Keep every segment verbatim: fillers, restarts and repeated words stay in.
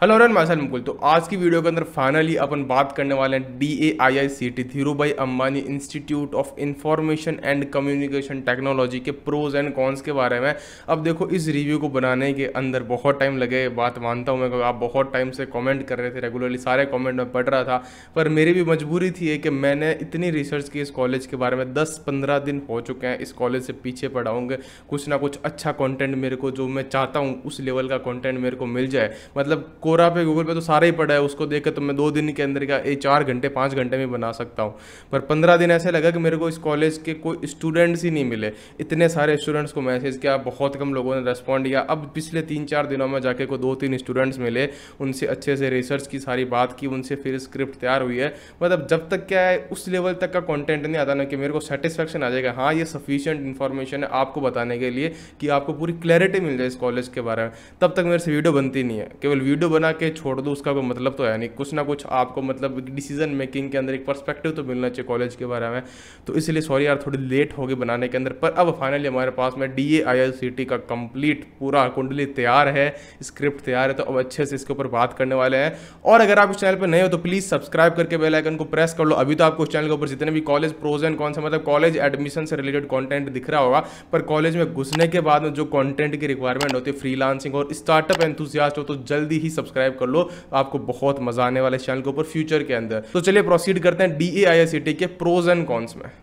Hello run मासल Mukul. तो आज की वीडियो के अंदर फाइनली अपन बात करने वाले हैं D A I I C T Dhirubhai Ambani institute of information and communication technology के प्रोज एंड कॉन्स के बारे में। अब देखो, इस रिव्यू को बनाने के अंदर बहुत टाइम लगे, बात मानता हूँ मैं, क्योंकि आप बहुत टाइम से कमेंट कर रहे थे, रेगुलरली सारे कमेंट में पढ़ रहा था। पर मेरी भी मजबूरी थी कि मैंने इतनी रिसर्च की इस कॉलेज के बारे में, दस पंद्रह दिन हो चुके हैं इस कॉलेज से पीछे पड़ा हूँ, कुछ ना कुछ अच्छा कंटेंट मेरे को, जो मैं चाहता हूँ उस लेवल का कंटेंट मेरे को मिल जाए। मतलब कोरा पे, गूगल पे तो सारा ही पड़ा है, उसको देख के तो मैं दो दिन के अंदर का एक चार घंटे पाँच घंटे में बना सकता हूँ। पर पंद्रह दिन ऐसे लगा कि मेरे को इस कॉलेज के कोई स्टूडेंट्स ही नहीं मिले। इतने सारे स्टूडेंट्स को मैसेज किया, बहुत कम लोगों ने रेस्पॉन्ड किया। अब पिछले तीन चार दिनों में जाके को दो तीन स्टूडेंट्स मिले, उनसे अच्छे से रिसर्च की सारी बात की, उनसे फिर स्क्रिप्ट तैयार हुई है। मतलब जब तक क्या है, उस लेवल तक का कंटेंट नहीं आता ना कि मेरे को सेटिस्फेक्शन आ जाएगा, हाँ ये सफिशिएंट इन्फॉर्मेशन है आपको बताने के लिए कि आपको पूरी क्लैरिटी मिल जाए इस कॉलेज के बारे में, तब तक मेरे से वीडियो बनती नहीं है। केवल वीडियो बना के छोड़ दो, उसका कोई मतलब तो है नहीं। कुछ ना कुछ आपको मतलब डिसीजन मेकिंग के अंदर एक पर्सपेक्टिव तो मिलना चाहिए कॉलेज के बारे में। तो इसलिए सॉरी यार, थोड़ी लेट हो गई बनाने के अंदर। पर अब फाइनली हमारे पास में D A I I C T का कंप्लीट पूरा कुंडली तैयार है, स्क्रिप्ट तैयार है, तो अब अच्छे से इसके ऊपर बात करने वाले हैं। और अगर आप इस चैनल पर नए हो तो प्लीज सब्सक्राइब करके बेल आइकन को प्रेस कर लो। अभी तो आपको इस चैनल के ऊपर जितने भी कॉलेज प्रोज एंड कॉन्स, मतलब कॉलेज एडमिशन से रिलेटेड कंटेंट दिख रहा होगा, पर कॉलेज में घुसने के बाद में जो कंटेंट की रिक्वायरमेंट होती है, फ्रीलांसिंग और स्टार्टअप एंथुसियास्ट हो, तो जल्दी ही सब्सक्राइब कर लो। आपको बहुत मजा आने वाला है चैनल के ऊपर फ्यूचर के अंदर। तो चलिए प्रोसीड करते हैं D A I I C T के प्रोज एंड कॉन्स में।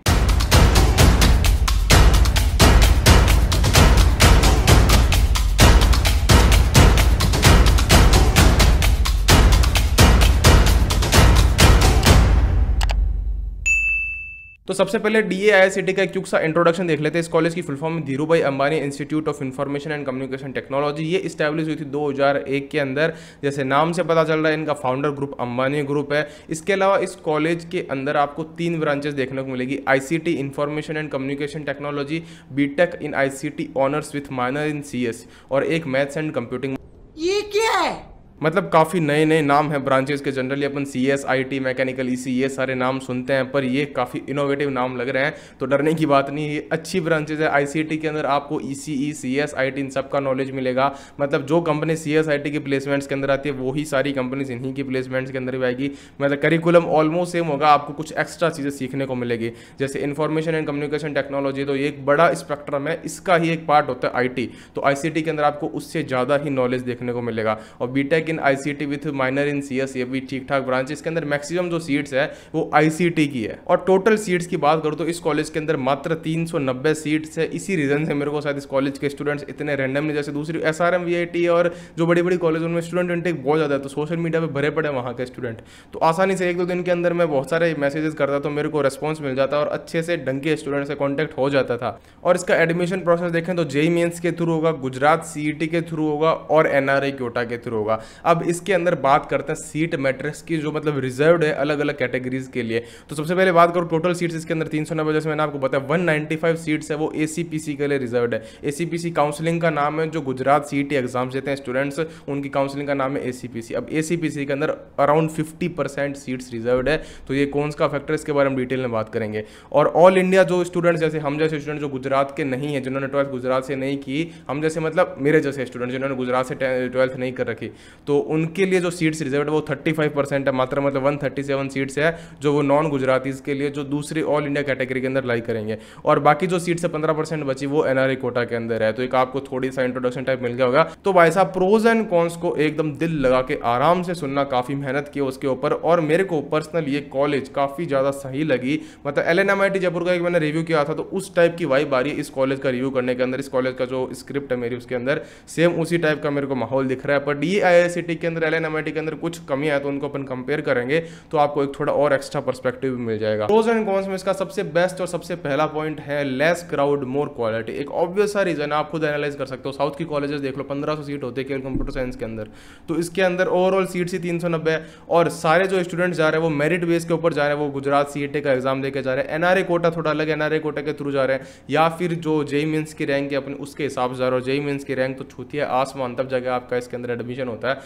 तो सबसे पहले D A I I C T का एक सा इंट्रोडक्शन देख लेते हैं। इस कॉलेज की full form Dhirubhai Ambani institute of information and communication technology. ये इस्टेब्लिश हुई थी दो हज़ार एक के अंदर। जैसे नाम से पता चल रहा है, इनका फाउंडर ग्रुप अंबानी ग्रुप है। इसके अलावा इस कॉलेज के अंदर आपको तीन ब्रांचेस देखने को मिलेगी: I C T information and communication technology, B tech in I C T honours with minor in C S, और एक मैथ्स एंड कंप्यूटिंग। ये क्या है? मतलब काफ़ी नए नए नाम हैं ब्रांचेस के। जनरली अपन C S, I T, mechanical, E C, ये सारे नाम सुनते हैं, पर ये काफ़ी इनोवेटिव नाम लग रहे हैं, तो डरने की बात नहीं है। ये अच्छी ब्रांचेस है। आई सी टी के अंदर आपको ई सी ई, सी एस, आई टी इन सब का नॉलेज मिलेगा। मतलब जो company C S, I T की प्लेसमेंट्स के अंदर आती है, वही सारी कंपनीज इन्हीं की प्लेसमेंट्स के अंदर भी आएगी। मतलब करिकुलम ऑलमोस्ट सेम होगा, आपको कुछ एक्स्ट्रा चीज़ें सीखने को मिलेगी। जैसे इन्फॉर्मेशन एंड कम्युनिकेशन टेक्नोलॉजी, तो ये एक बड़ा स्पेक्ट्रम है, इसका ही एक पार्ट होता है आई टी। तो आई सी टी के अंदर आपको उससे ज़्यादा ही नॉलेज देखने को मिलेगा। और B tech in I C T with minor in C S, ये भी ठीक ठाक ब्रांच। इसके अंदर मैक्सिमम जो सीट्स है वो आई सी टी की है। और टोटल सीट्स की बात करूं तो इस कॉलेज के अंदर मात्र तीन सौ नब्बे सीट्स है। इसी रीजन से मेरे को शायद इस कॉलेज के स्टूडेंट्स इतने रैंडमली, जैसे दूसरी S R M, V I T और जो बड़ी बड़ी कॉलेज, उनमें स्टूडेंट इंटेक बहुत ज़्यादा है, तो सोशल मीडिया पे भरे पड़े वहाँ के स्टूडेंट। तो आसानी से एक दो दिन के अंदर मैं बहुत सारे मैसेजेस करता तो मेरे को रेस्पॉन्स मिल जाता और अच्छे से ढंग के स्टूडेंट से कॉन्टैक्ट हो जाता था। और इसका एडमिशन प्रोसेस देखें तो जे ई मेंस के थ्रू होगा, गुजरात सी ई टी के थ्रू होगा और एन आर आई क्योटा के थ्रू होगा। अब इसके अंदर बात करते हैं सीट मैट्रिक्स की, जो मतलब रिजर्व्ड है अलग अलग कैटेगरीज के लिए। तो सबसे पहले बात करूं टोटल सीट्स इसके अंदर तीन सौ नब्बे, जैसे मैंने आपको बताया, एक सौ पचानवे सीट्स है वो ए सी पी सी के लिए रिजर्व्ड है। ए सी पी सी काउंसलिंग का नाम है, जो Gujarat C E T exams देते हैं स्टूडेंट्स, उनकी काउंसलिंग का नाम है ए सी पी सी। अब ए सी पी सी के अंदर around fifty percent seats reserved है। तो ये कौन सा फैक्टर, इसके बारे में डिटेल में बात करेंगे। और ऑल इंडिया जो स्टूडेंट्स, जैसे हम जैसे स्टूडेंट जो गुजरात के नहीं है, जिन्होंने ट्वेल्थ गुजरात से नहीं की, हम जैसे मतलब मेरे जैसे स्टूडेंट जिन्होंने गुजरात से ट्वेल्थ नहीं कर रखी, तो उनके लिए जो सीट्स रिजर्व्ड है वो थर्टी फाइव परसेंट है मात्र। मतलब एक सौ सैंतीस सीट्स है जो वो नॉन गुजरातीज के लिए, जो दूसरी ऑल इंडिया कैटेगरी के अंदर लाई करेंगे। और बाकी जो सीट्स है पंद्रह परसेंट बची, वो एन आर आई कोटा के अंदर है। तो एक आपको थोड़ी सा इंट्रोडक्शन टाइप मिल गया होगा। तो भाई साहब, प्रोज एंड कॉन्स को एकदम दिल लगा के आराम से सुनना, काफी मेहनत की उसके ऊपर। और मेरे को पर्सनली ये कॉलेज काफी ज्यादा सही लगी। मतलब L N M I T Jaipur का एक मैंने रिव्यू किया था, तो उस टाइप की वाइब आ रही है इस कॉलेज का रिव्यू करने के अंदर। इस कॉलेज का जो स्क्रिप्ट है मेरी, उसके अंदर सेम उसी टाइप का मेरे को माहौल दिख रहा है। पर D A I I C T के अंदर, L N M I T के अंदर कुछ कमी है, तो उनको अपन कंपेयर करेंगे तो आपको एक थोड़ा और एक्स्ट्रा पर्सपेक्टिव भी मिल जाएगा। प्रोज एंड कॉन्स में इसका सबसे बेस्ट और सबसे पहला पॉइंट है लेस क्राउड मोर क्वालिटी। एक ऑब्वियस सा रीजन है, आप खुद एनालाइज कर सकते हो। साउथ की कॉलेजेस देख लो, पंद्रह सौ सीट होती है केवल कंप्यूटर साइंस के अंदर, तो इसके अंदर ओवरऑल सीट्स ही तीन सौ नब्बे। और सारे जो स्टूडेंट्स जा रहे हैं वो मेरिट बेस के ऊपर जा रहे हैं, वो गुजरात सी ई टी का एग्जाम देके जा रहे हैं। एन आर आई कोटा थोड़ा अलग, एन आर आई कोटा के थ्रू जा रहे हैं, या फिर जो जे ई मेंस की रैंक है अपने उसके हिसाब से जा रहे हो। जे ई मेंस की रैंक तो छूती है आसमान, तब जगह आपका इसके अंदर एडमिशन होता है।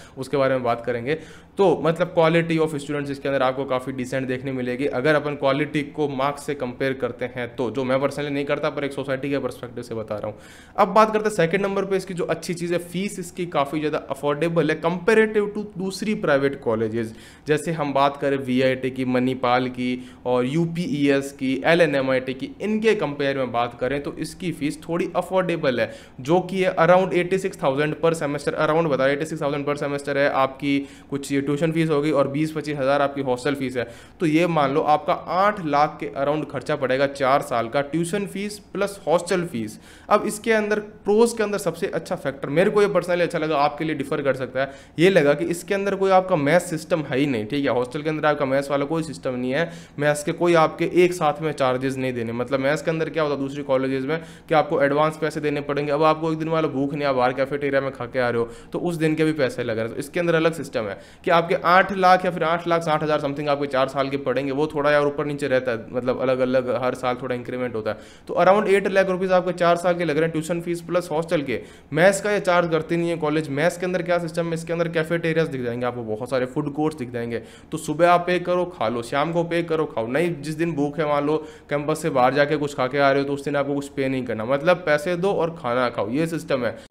उसके बारे में बात करेंगे। तो मतलब क्वालिटी ऑफ स्टूडेंट्स इसके अंदर आपको काफ़ी डिसेंट देखने मिलेगी अगर अपन क्वालिटी को मार्क्स से कंपेयर करते हैं तो, जो मैं पर्सनली नहीं करता पर एक सोसाइटी के पर्सपेक्टिव से बता रहा हूँ। अब बात करते हैं सेकंड नंबर पे इसकी जो अच्छी चीज़ है, फीस इसकी काफ़ी ज़्यादा अफोर्डेबल है कंपेरेटिव टू दूसरी प्राइवेट कॉलेजेस। जैसे हम बात करें वी आई टी की, मणिपाल की और यू पी ई एस की, L N M I T की, इनके कंपेयर में बात करें तो इसकी फीस थोड़ी अफोर्डेबल है, जो कि है around eighty six thousand per semester. Around बताओ eighty six thousand per semester है आपकी, कुछ ट्यूशन फीस होगी और बीस पच्चीस हज़ार आपकी हॉस्टल फीस है। तो ये मान लो आपका आठ लाख के अराउंड खर्चा पड़ेगा चार साल का, tuition fees plus hostel fees. अब इसके अंदर प्रोज के अंदर सबसे अच्छा फैक्टर मेरे को ये पर्सनली अच्छा लगा, आपके लिए डिफर कर सकता है, ये लगा कि इसके अंदर कोई आपका मैथ सिस्टम है ही नहीं, ठीक है। हॉस्टल के अंदर आपका मैथ्स वाला कोई सिस्टम नहीं है, मैथ्स के कोई आपके एक साथ में चार्जेस नहीं देने। मतलब मैथ्स के अंदर क्या होता है दूसरी कॉलेजेस में कि आपको एडवांस पैसे देने पड़ेंगे। अब आपको एक दिन वाला भूख नहीं, आप बाहर कैफेटेरिया में खा के आ रहे हो तो उस दिन के भी पैसे लग रहे हैं। तो इसके अंदर अलग सिस्टम है कि आपके आठ लाख या फिर आठ लाख साठ हज़ार समथिंग आपके चार साल के पड़ेंगे, वो थोड़ा यार ऊपर नीचे रहता है, मतलब अलग अलग हर साल थोड़ा इंक्रीमेंट होता है। तो अराउंड एट लाख रुपीज़ आपके चार साल के लग रहे हैं ट्यूशन फीस प्लस हॉस्टल के। मैथ्स का ये चार्ज करते नहीं है कॉलेज। मैथ्स के अंदर क्या सिस्टम है, इसके अंदर कैफेटेरियाज दिख जाएंगे आपको, बहुत सारे फूड कोर्ट्स दिख जाएंगे। तो सुबह आप पे करो खा लो, शाम को पे करो खाओ, नहीं जिस दिन भूख है मान लो कैंपस से बाहर जाके कुछ खा के आ रहे हो तो उस दिन आपको कुछ पे नहीं करना, मतलब पैसे दो और खाना खाओ, ये सिस्टम है।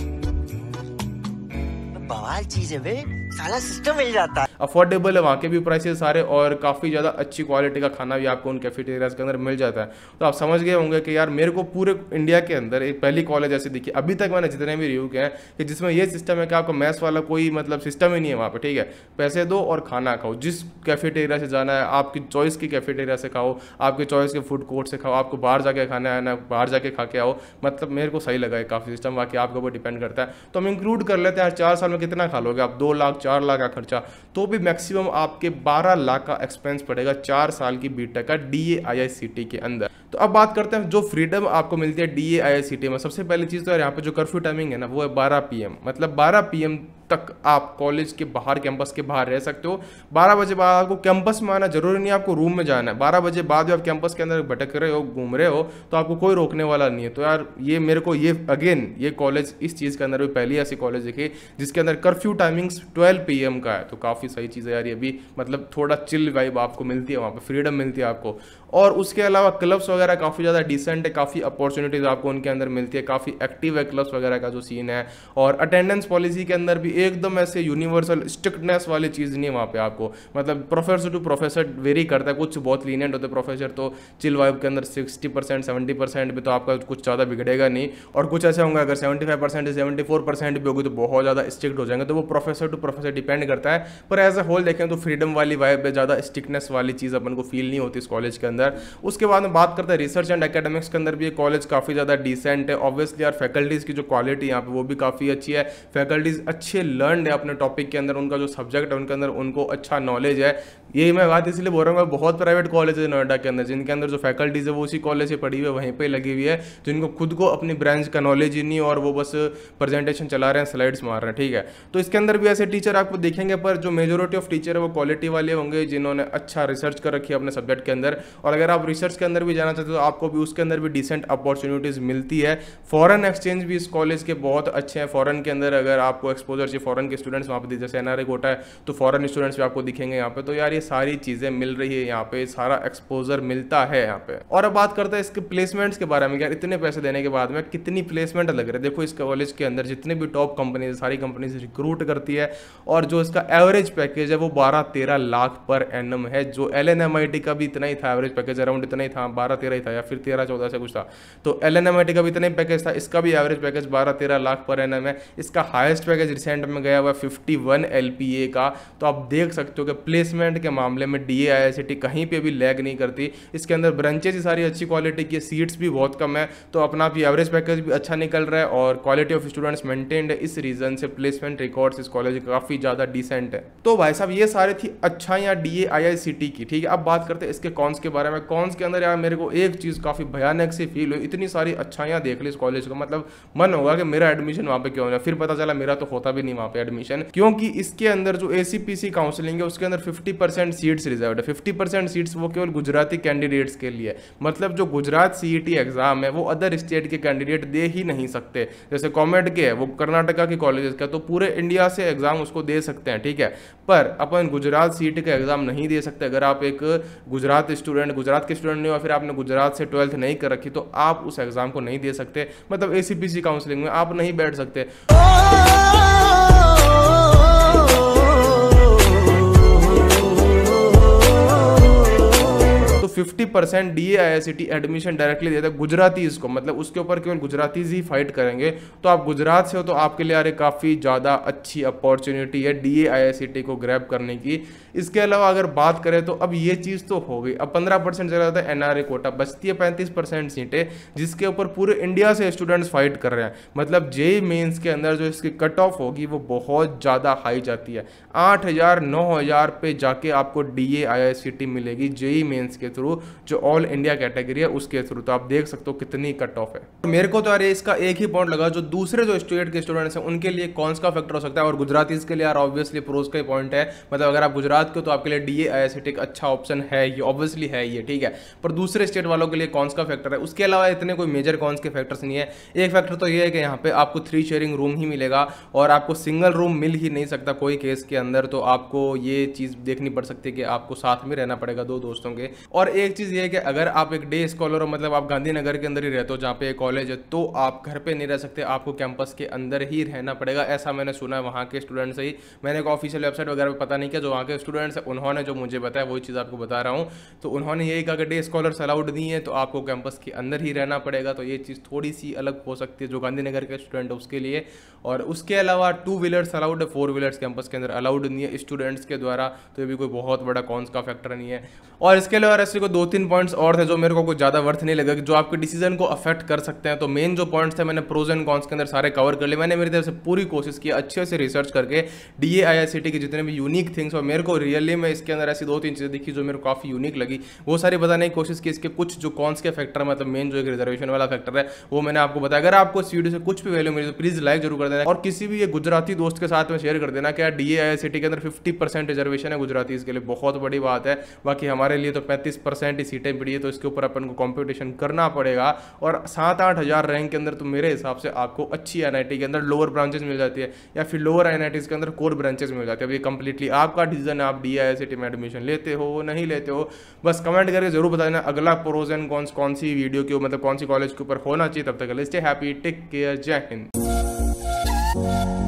बवाल चीज है बे, साला सिस्टम मिल जाता है। अफोर्डेबल है वहाँ के भी प्राइसेस सारे, और काफ़ी ज़्यादा अच्छी क्वालिटी का खाना भी आपको उन कैफेटेरियाज के अंदर मिल जाता है। तो आप समझ गए होंगे कि यार मेरे को पूरे इंडिया के अंदर एक पहली कॉलेज ऐसी दिखी अभी तक मैंने जितने भी रिव्यू किए हैं कि जिसमें ये सिस्टम है कि आपको मैथ्स वाला कोई मतलब सिस्टम ही नहीं है वहाँ पे, ठीक है। पैसे दो और खाना खाओ, जिस कैफेटेरिया से जाना है आपकी चॉइस की कैफेटेरिया से खाओ, आपके चॉइस के फूड कोर्ट से खाओ, आपको बाहर जाके खाना है ना बाहर जाके खा के आओ। मतलब मेरे को सही लगा है काफ़ी सिस्टम, बाकी आपके ऊपर डिपेंड करता है। तो हम इंक्लूड कर लेते हैं चार साल में कितना खा लोगे आप, दो लाख चार लाख का खर्चा, तो भी मैक्सिमम आपके बारह लाख का एक्सपेंस पड़ेगा चार साल की बीटेक का D A I I C T के अंदर। तो अब बात करते हैं जो फ्रीडम आपको मिलती है D A I I C T में। सबसे पहली चीज़ तो यार यहाँ पे जो कर्फ्यू टाइमिंग है ना वो है बारह पी एम, मतलब बारह पी एम तक आप कॉलेज के बाहर कैंपस के बाहर रह सकते हो। बारह बजे बाद आपको कैंपस में आना जरूरी नहीं है, आपको रूम में जाना है। बारह बजे बाद भी आप कैंपस के अंदर भटक रहे हो घूम रहे हो तो आपको कोई रोकने वाला नहीं है। तो यार ये मेरे को ये अगेन ये कॉलेज इस चीज़ के अंदर भी पहली ऐसी कॉलेज दिखी जिसके अंदर curfew timings twelve P M का है। तो काफ़ी सही चीज़ है यार ये भी, मतलब थोड़ा चिल वाइब आपको मिलती है वहाँ पर, फ्रीडम मिलती है आपको। और उसके अलावा क्लब्स वगैरह काफ़ी ज़्यादा डिसेंट है, काफ़ी अपॉर्चुनिटीज़ आपको उनके अंदर मिलती है, काफ़ी एक्टिव है क्लब्स वगैरह का जो सीन है। और अटेंडेंस पॉलिसी के अंदर भी एकदम ऐसे यूनिवर्सल स्ट्रिक्टनेस वाली चीज़ नहीं है वहाँ पे आपको, मतलब प्रोफेसर टू प्रोफेसर वेरी करता है। कुछ बहुत लीनियंट होते हैं प्रोफेसर, तो चिल वाइब के अंदर सिक्सटी परसेंट सेवेंटी परसेंट भी तो आपका कुछ ज़्यादा बिगड़ेगा नहीं। और कुछ ऐसे होंगे अगर seventy five percent seventy four percent भी होगी तो बहुत ज़्यादा स्ट्रिक्ट हो जाएंगे। तो वो प्रोफेसर टू प्रोफेसर डिपेंड करता है, पर एज अ होल देखें तो फ्रीडम वाली वाइब है, ज़्यादा स्ट्रिक्टनेस वाली चीज़ अपन को फील नहीं होती इस कॉलेज के अंदर। उसके बाद में बात करते हैं रिसर्च एंड एकेडमिक्स के अंदर भी ये कॉलेज काफ़ी ज़्यादा डिसेंट है। ऑब्वियसली यार फैकल्टीज़ की जो क्वालिटी यहाँ पे वो भी काफ़ी अच्छी है, फैकल्टीज़ अच्छे लर्नड है अपने टॉपिक के अंदर, उनका जो सब्जेक्ट है उनके अंदर उनको अच्छा नॉलेज है। यही मैं बात इसलिए बोल रहा हूँ, बहुत प्राइवेट कॉलेज है नोएडा के अंदर जिनके अंदर जो फैकल्टीज़ है वो उसी कॉलेज से पढ़ी हुई है, वहीं पे लगी हुई है, जिनको खुद को अपनी ब्रांच का नॉलेज ही नहीं और वो बस प्रेजेंटेशन चला रहे हैं, स्लाइड्स मार रहे हैं, ठीक है। तो इसके अंदर भी ऐसे टीचर आपको देखेंगे, पर जो मेजोरिटी ऑफ टीचर है वो क्वालिटी वाले होंगे जिन्होंने अच्छा रिसर्च कर रखी है अपने सब्जेक्ट के अंदर। और अगर आप रिसर्च के अंदर भी जाना चाहते हो तो आपको भी उसके अंदर भी डिसेंट अपॉर्चुनिटीज़ मिलती है। फॉरेन एक्सचेंज भी इस कॉलेज के बहुत अच्छे हैं, फॉरेन के अंदर अगर आपको एक्सपोजर चाहिए फॉरेन के स्टूडेंट्स वहाँ पे, जैसे एन आर आई कोटा है तो फॉरेन स्टूडेंट्स भी आपको दिखेंगे यहाँ पे। तो यार ये सारी चीज़ें मिल रही है यहाँ पे, सारा एक्सपोजर मिलता है यहाँ पे। और अब बात करते हैं इसके प्लेसमेंट्स के बारे में, यार इतने पैसे देने के बाद में कितनी प्लेसमेंट लग रहे हैं। देखो इस कॉलेज के अंदर जितने भी टॉप कंपनीज सारी कंपनीज रिक्रूट करती है, और जो इसका एवरेज पैकेज है वो बारह तेरह लाख पर एनम है। जो L N M I T का भी इतना ही था एवरेज पैकेज, अराउंड इतना ही था, बारह तेरह ही था या फिर तेरह चौदह से कुछ था। तो L N M I T का भी इतना ही पैकेज था, इसका भी एवरेज पैकेज बारह तेरह लाख पर एनम है। इसका हाईएस्ट पैकेज रिसेंट में गया हुआ fifty one L P A का। तो आप देख सकते हो कि प्लेसमेंट के मामले में D A I I C T कहीं पे भी लैग नहीं करती। इसके अंदर ब्रांचेज ही सारी अच्छी क्वालिटी की, सीट्स भी बहुत कम है, तो अपना भी एवरेज पैकेज भी अच्छा निकल रहा है और क्वालिटी ऑफ स्टूडेंट्स मेंटेन्ड है। इस रीजन से प्लेसमेंट रिकॉर्ड्स इस कॉलेज काफ़ी ज़्यादा डिसेंट है। तो भाई साहब ये सारे थी अच्छाइयाँ D A I I C T की, ठीक है। अब बात करते हैं इसके कॉन्स के बारे में। कॉन्स के अंदर यार मेरे को एक चीज़ काफ़ी भयानक सी फील हुई, इतनी सारी अच्छाइयाँ देख ली इस कॉलेज को, मतलब मन होगा कि मेरा एडमिशन वहाँ पे क्यों है, फिर पता चला मेरा तो होता भी नहीं वहाँ पे एडमिशन, क्योंकि इसके अंदर जो एसीपीसी काउंसलिंग है उसके अंदर फिफ्टी परसेंट सीट्स रिजर्व है। फिफ्टी परसेंट सीट्स वो केवल गुजराती कैंडिडेट्स के लिए, मतलब जो गुजरात सीईटी एग्जाम है वो अदर स्टेट के कैंडिडेट दे ही नहीं सकते। जैसे कॉमेड के है वो कर्नाटका के कॉलेजेस का, तो पूरे इंडिया से एग्जाम उसको दे सकते हैं, ठीक है, पर अपन गुजरात सीईटी का एग्जाम नहीं दे सकते। अगर आप एक गुजरात स्टूडेंट गुजरात के स्टूडेंट नहीं हो, फिर आपने गुजरात से ट्वेल्थ नहीं कर रखी, तो आप उस एग्जाम को नहीं दे सकते, मतलब एसीपीसी काउंसलिंग में आप नहीं बैठ सकते। Fifty percent DA IICT admission directly देता है गुजरातीज को, मतलब उसके ऊपर केवल गुजरातीज ही फाइट करेंगे। तो आप गुजरात से हो तो आपके लिए अरे काफ़ी ज़्यादा अच्छी अपॉर्चुनिटी है डीए आईआईसीटी को ग्रैब करने की। इसके अलावा अगर बात करें तो अब ये चीज़ तो हो गई, अब पंद्रह परसेंट चला जाता है एनआरए कोटा, बचती है पैंतीस परसेंट सीटें जिसके ऊपर पूरे इंडिया से स्टूडेंट्स फाइट कर रहे हैं। मतलब जेई मेंस के अंदर जो इसकी कट ऑफ होगी वो बहुत ज़्यादा हाई जाती है, आठ हज़ार नौ हज़ार पे जाके आपको डीए आईआईसीटी मिलेगी जेई मेंस के थ्रू, जो ऑल इंडिया कैटेगरी है उसके थ्रू। तो आप देख सकते हो कितनी कट ऑफ है। मेरे को तो यार इसका एक ही पॉइंट लगा, जो दूसरे जो स्टेट के स्टूडेंट्स हैं उनके लिए कॉन्स का फैक्टर हो सकता है, और गुजरातीज के लिए यार ऑब्वियसली प्रोज का ही पॉइंट है। मतलब अगर आप गुजरात के हो तो आपके लिए डीए आईआईसीटी एक अच्छा ऑप्शन है, ये ऑब्वियसली है ये, ठीक है, पर दूसरे स्टेट वालों के लिए कॉन्स का फैक्टर है। उसके अलावा इतने कोई मेजर कॉन्स के फैक्टर्स नहीं है। एक फैक्टर तो ये है कि यहाँ पे आपको थ्री शेयरिंग रूम ही मिलेगा और आपको सिंगल रूम मिल ही नहीं सकता कोई केस के अंदर, तो आपको ये चीज़ देखनी पड़ सकती है कि आपको साथ में रहना पड़ेगा दो दोस्तों के। और एक चीज़ ये है कि अगर आप एक डे स्कॉलर हो, मतलब आप गांधीनगर के अंदर ही रहते हो जहाँ पे कॉलेज है, तो आप घर पे नहीं रह सकते, आपको कैंपस के अंदर ही रहना पड़ेगा, ऐसा मैंने सुना है वहाँ के स्टूडेंट से ही। मैंने एक ऑफिशियल वेबसाइट वगैरह पे पता नहीं किया, जो वहाँ के स्टूडेंट्स हैं उन्होंने जो मुझे बताया वही चीज़ आपको बता रहा हूँ। तो उन्होंने यही कहा कि डे स्कॉलर्स अलाउड नहीं है, तो आपको कैंपस के अंदर ही रहना पड़ेगा। तो ये चीज़ थोड़ी सी अलग हो सकती है जो गांधीनगर के स्टूडेंट है उसके लिए। और उसके अलावा टू व्हीलर्स अलाउड है, फोर व्हीलर्स कैंपस के अंदर अलाउड नहीं है स्टूडेंट्स के द्वारा, तो ये भी कोई बहुत बड़ा कॉन्स का फैक्टर नहीं है। और इसके अलावा ऐसे को दो तीन पॉइंट्स और थे जो मेरे को कुछ ज़्यादा वर्थ नहीं लगा, जो आपके डिसीजन को अफेक्ट कर सकते हैं। तो मेन जो पॉइंट्स थे मैंने प्रोज एंड कॉन्स के अंदर सारे कवर कर लिए। मैंने मेरी तरफ से पूरी कोशिश की अच्छे से रिसर्च करके डीए आईआईसीटी की जितने भी यूनिक थिंग्स और मेरे को रियली में इसके अंदर ऐसी दो तीन चीज़ें दिखी जो मेरे को काफ़ी यूनिक लगी, वो सारी बताने की कोशिश की। इसके कुछ जो कॉन्स के फैक्टर, मतलब मेन जो एक रिजर्वेशन वाला फैक्टर है वो मैंने आपको बताया। अगर आपको इस वीडियो से कुछ भी वैल्यू मिली तो प्लीज़ लाइक जरूर कर देना, और किसी भी ये गुजराती दोस्त के साथ में शेयर कर देना कि डीए आईआईसीटी के अंदर फिफ्टी परसेंट रिजर्वेशन है गुजराती के लिए, बहुत बड़ी बात है। बाकी हमारे लिए तो पैंतीस परसेंट ही सीटें पड़ी है, तो इसके ऊपर अपन को कॉम्पिटिशन करना पड़ेगा। और सात आठ हज़ार रैंक के अंदर तो मेरे हिसाब से आपको अच्छी एनआईटी के अंदर लोअर ब्रांचेस मिल जाती है, या फिर लोअर एनआईटीज के अंदर कोर ब्रांचेस मिल जाती है। अब ये कंप्लीटली आपका डिसीजन है, आप डीए आईआईसीटी में एडमिशन लेते हो नहीं लेते हो। बस कमेंट करके जरूर बताना अगला प्रोज एंड कॉन्स कौन सी वीडियो के, मतलब कौन सी कॉलेज के ऊपर होना चाहिए। तब तक स्टे हैप्पी, टेक केयर, जय हिंद।